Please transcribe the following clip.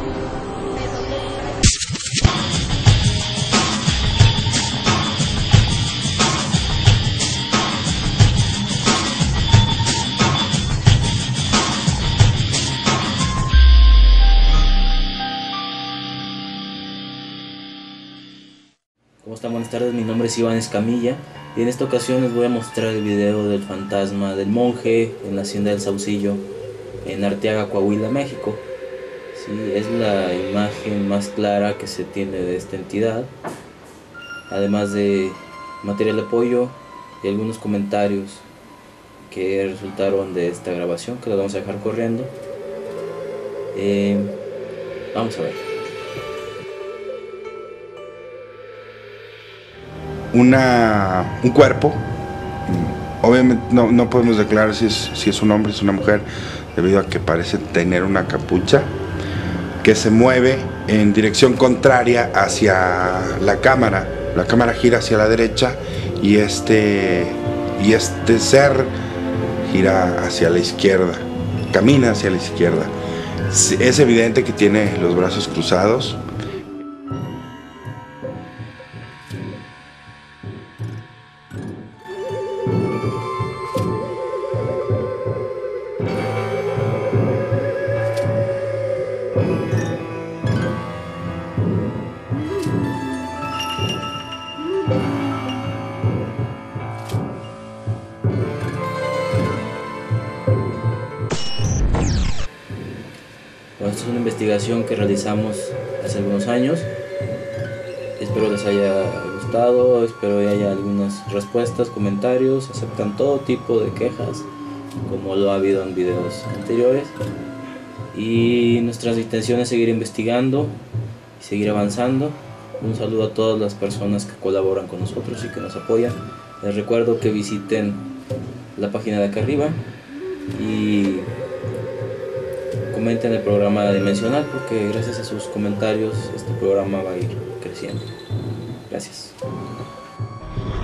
¿Cómo están? Buenas tardes, mi nombre es Iván Escamilla y en esta ocasión les voy a mostrar el video del fantasma del monje en la hacienda del Saucillo en Arteaga, Coahuila, México. Sí, es la imagen más clara que se tiene de esta entidad, además de material de apoyo y algunos comentarios que resultaron de esta grabación que lo vamos a dejar corriendo. Vamos a ver. Un cuerpo, obviamente no podemos declarar si es un hombre o es una mujer, debido a que parece tener una capucha que se mueve en dirección contraria hacia la cámara. La cámara gira hacia la derecha y este ser gira hacia la izquierda, camina hacia la izquierda. Es evidente que tiene los brazos cruzados. Bueno, esta es una investigación que realizamos hace algunos años. Espero les haya gustado, espero que haya algunas respuestas, comentarios. Aceptan todo tipo de quejas, como lo ha habido en videos anteriores. Y nuestra intención es seguir investigando y seguir avanzando. Un saludo a todas las personas que colaboran con nosotros y que nos apoyan. Les recuerdo que visiten la página de acá arriba y comenten el programa Dimensional, porque gracias a sus comentarios este programa va a ir creciendo. Gracias.